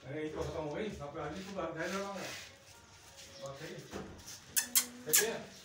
अरे ये तो खत्म हो गई, आप आदमी को घर लगाऊंगा। बात सही है।